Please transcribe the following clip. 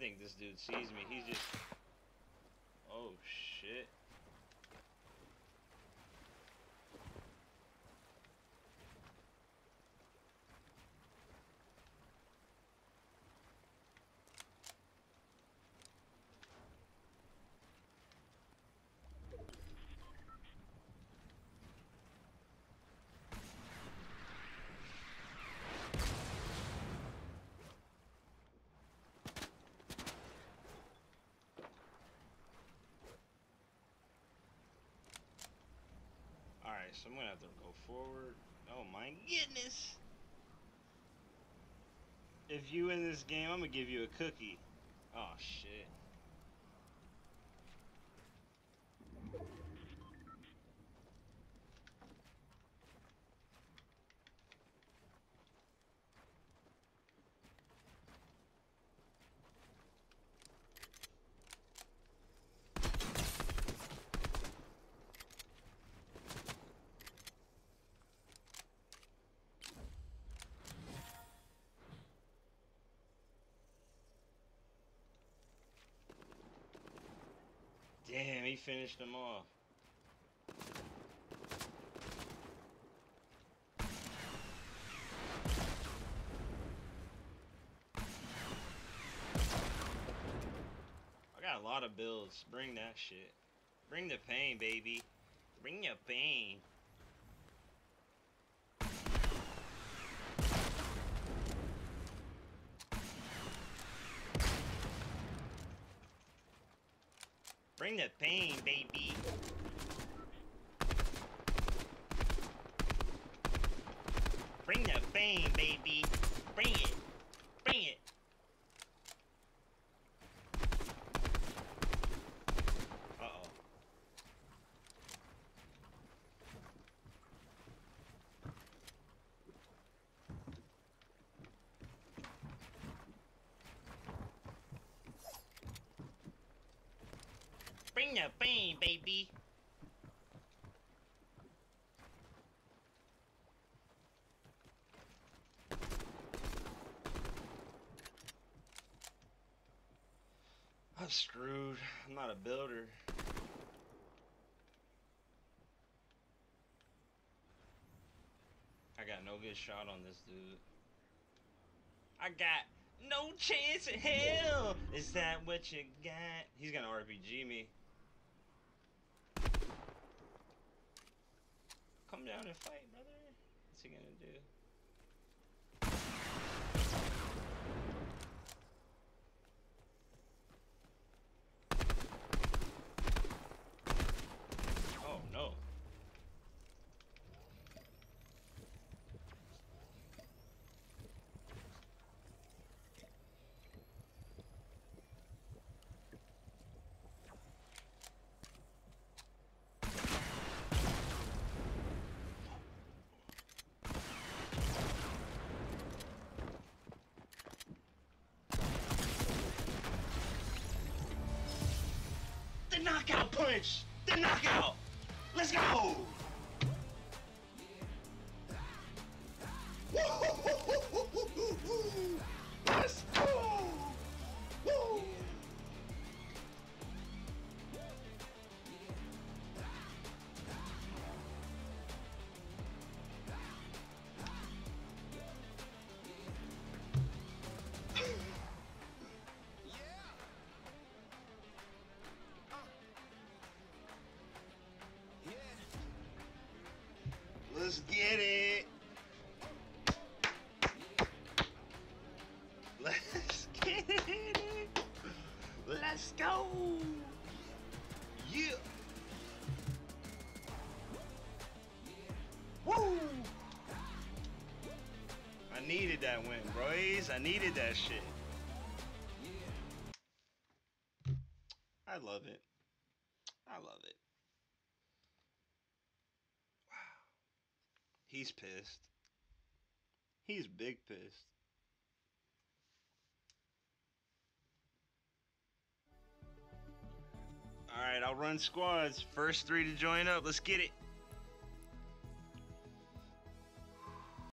think this dude sees me. He's just... Oh, shit. Alright, so I'm gonna have to go forward. Oh my goodness! If you win this game, I'm gonna give you a cookie. Oh shit. Damn, he finished them off. I got a lot of builds. Bring that shit. Bring the pain, baby. Bring your pain. Bring the pain, baby. Bring the pain, baby. Bring it. Bring it. Uh-oh. Bring the pain, baby. I'm screwed. I'm not a builder. I got no good shot on this dude. I got no chance in hell. Is that what you got? He's gonna RPG me. Come down and fight, brother. What's he gonna do? Oh no. The knockout punch! The knockout! Let's go! Let's go! Woo! Let's get it. Let's get it. Let's go. Yeah. Woo. I needed that win, boys. I needed that shit. I love it. I love it. Wow. He's pissed. He's big pissed. Alright, I'll run squads. First 3 to join up. Let's get it.